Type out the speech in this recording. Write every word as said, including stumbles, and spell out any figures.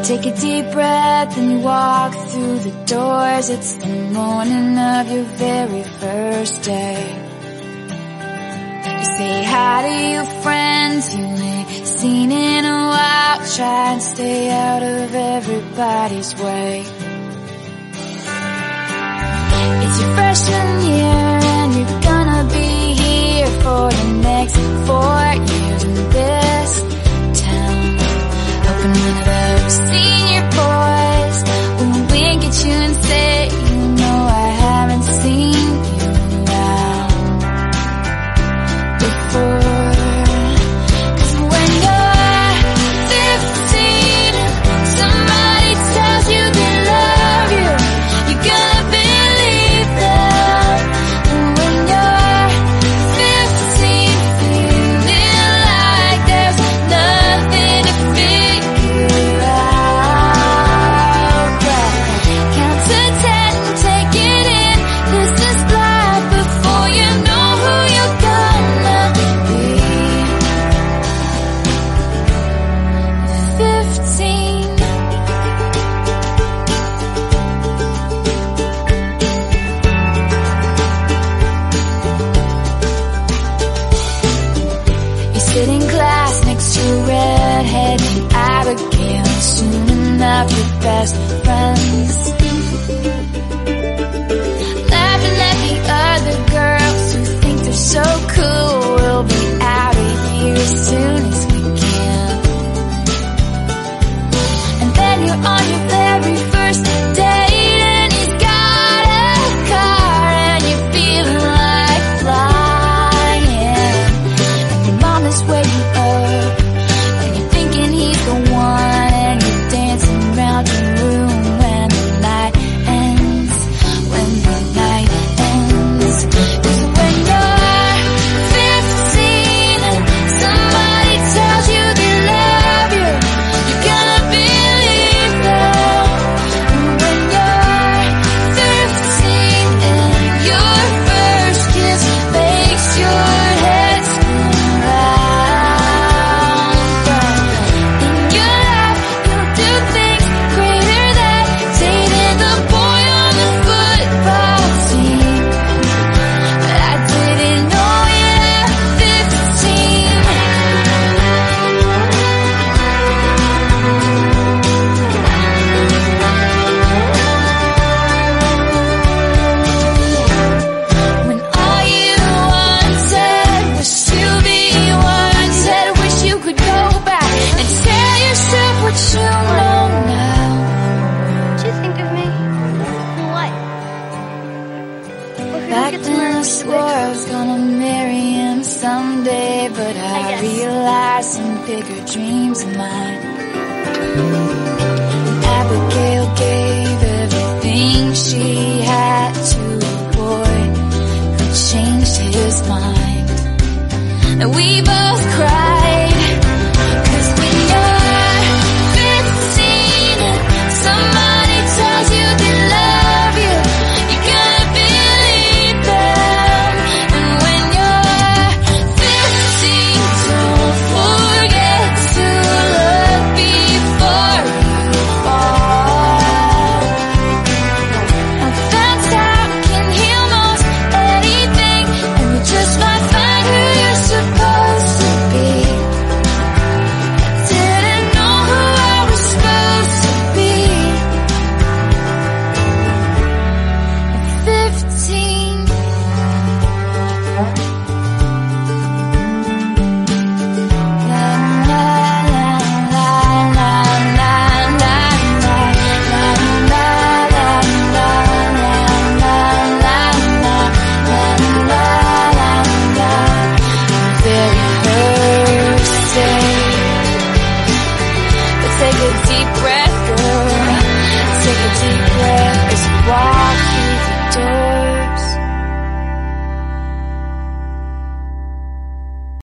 Take a deep breath and you walk through the doors. It's the morning of your very first day. You say hi to your friends you ain't seen in a while. Try and stay out of everybody's way. It's your freshman year and you're gonna be here for the next four years in this town. Hoping one of those senior boys will wink at you and say, you know I haven't seen you around before. Cause when you're fifteen, somebody tells you they love you, you're gonna believe them. And when you're fifteen, feeling like there's nothing to figure out, but count to ten, take it in. This is life before you know who you're gonna be. Fifteen. You sit in class next to a redhead named Abigail. Soon enough, your best friends. Laughing at the other girls who think they're so cool. We'll be out of here as soon as we can. And then you're on your very first date and he's got a car and you're feeling like flying. And your mom is waking up and you're thinking he's the one, and you're dancing around your room when the night ends, when the night ends. 'Cause when you're fifteen, somebody tells you they love you, you're gonna believe them. And when you're fifteen and your first kiss makes your head spin round, but in your life you'll do things greater than dating the boy on the football team. But I didn't know it at fifteen. When all you wanted was to be wanted, wish you could go back and tell yourself what you know now. What do you think of me? What? We're gonna Back get to then I marry swore I was gonna marry him someday, but I, I guess. realized some bigger dreams of mine. And Abigail gave everything she had to a boy who changed his mind. And we both cried, 'cause when you're fifteen, somebody tells you they love you, you're gonna believe them. And when you're fifteen, don't forget to look before you fall. Now that's how it can heal most anything, and you just might find who you're supposed to be. I didn't know who I was supposed to be at fifteen.